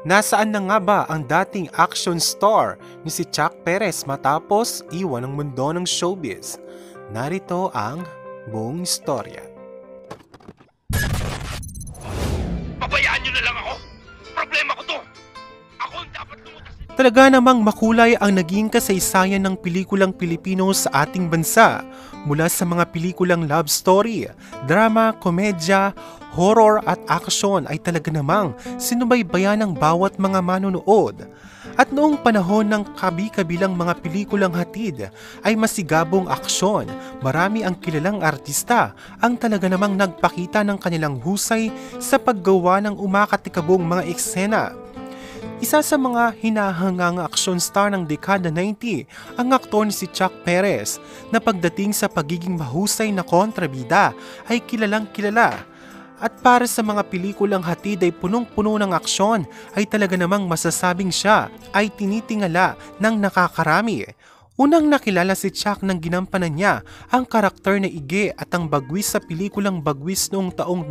Nasaan na nga ba ang dating action star ni si Chuck Perez matapos iwan ang mundo ng showbiz? Narito ang buong istorya. Pabayaan nyo na lang ako! Problema ko to! Ako ang dapat lumutas. Talaga namang makulay ang naging kasaysayan ng pelikulang Pilipino sa ating bansa. Mula sa mga pelikulang love story, drama, komedya, horror at aksyon ay talaga namang sinubaybayan ng bawat mga manunuod. At noong panahon ng kabi-kabilang mga pelikulang hatid ay masigabong aksyon, marami ang kilalang artista ang talaga namang nagpakita ng kanilang husay sa paggawa ng umakatikabong mga eksena. Isa sa mga hinahangang action star ng dekada 90 ang aktor ni si Chuck Perez na pagdating sa pagiging mahusay na kontrabida ay kilalang-kilala. At para sa mga pelikulang hatid ay punong-puno ng aksyon ay talaga namang masasabing siya ay tinitingala ng nakakarami. Unang nakilala si Chuck nang ginampanan niya ang karakter na Ige at ang Bagwis sa pelikulang Bagwis noong taong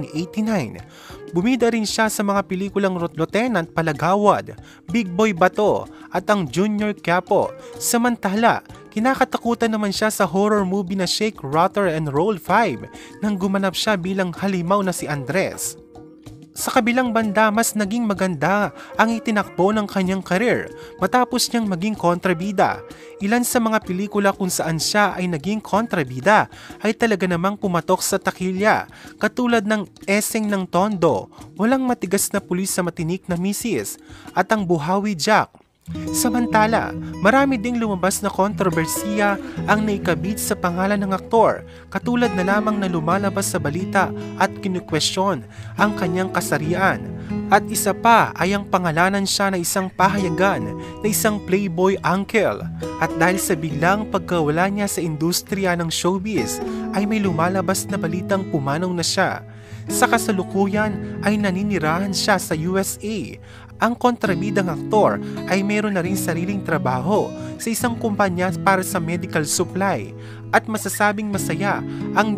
1989. Bumida rin siya sa mga pelikulang Lieutenant Palagawad, Big Boy Bato at ang Junior Quiapo. Samantala, kinakatakutan naman siya sa horror movie na Shake Rattle and Roll 5 nang gumanap siya bilang halimaw na si Andres. Sa kabilang banda, mas naging maganda ang itinakbo ng kanyang karir matapos niyang maging kontrabida. Ilan sa mga pelikula kung saan siya ay naging kontrabida ay talaga namang pumatok sa takilya, katulad ng Eseng ng Tondo, Walang Matigas na Pulis sa Matinik na Misis at ang Buhawi Jack. Samantala, marami ding lumabas na kontrobersiya ang naikabit sa pangalan ng aktor, katulad na lamang na lumalabas sa balita at kinukwestiyon ang kanyang kasarian. At isa pa ay ang pangalanan siya na isang pahayagan na isang playboy uncle. At dahil sa biglang pagkawala niya sa industriya ng showbiz ay may lumalabas na balitang pumanong na siya. Sa kasalukuyan ay naninirahan siya sa USA. Ang kontrabidang aktor ay mayroon na rin sariling trabaho sa isang kumpanya para sa medical supply at masasabing masaya ang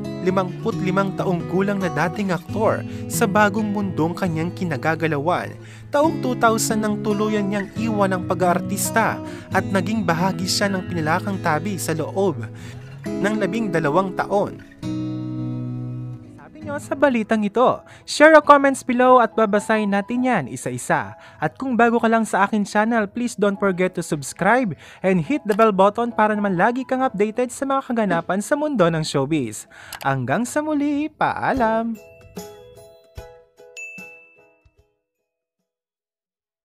55 taong gulang na dating aktor sa bagong mundong kanyang kinagagalawan. Taong 2000 nang tuluyan niyang iwan ang pag-aartista at naging bahagi siya ng pinalakang tabi sa loob ng 12 taon. Sa balitang ito, share your comments below at babasahin natin yan isa-isa. At kung bago ka lang sa akin channel, please don't forget to subscribe and hit the bell button para naman lagi kang updated sa mga kaganapan sa mundo ng showbiz. Hanggang sa muli, paalam!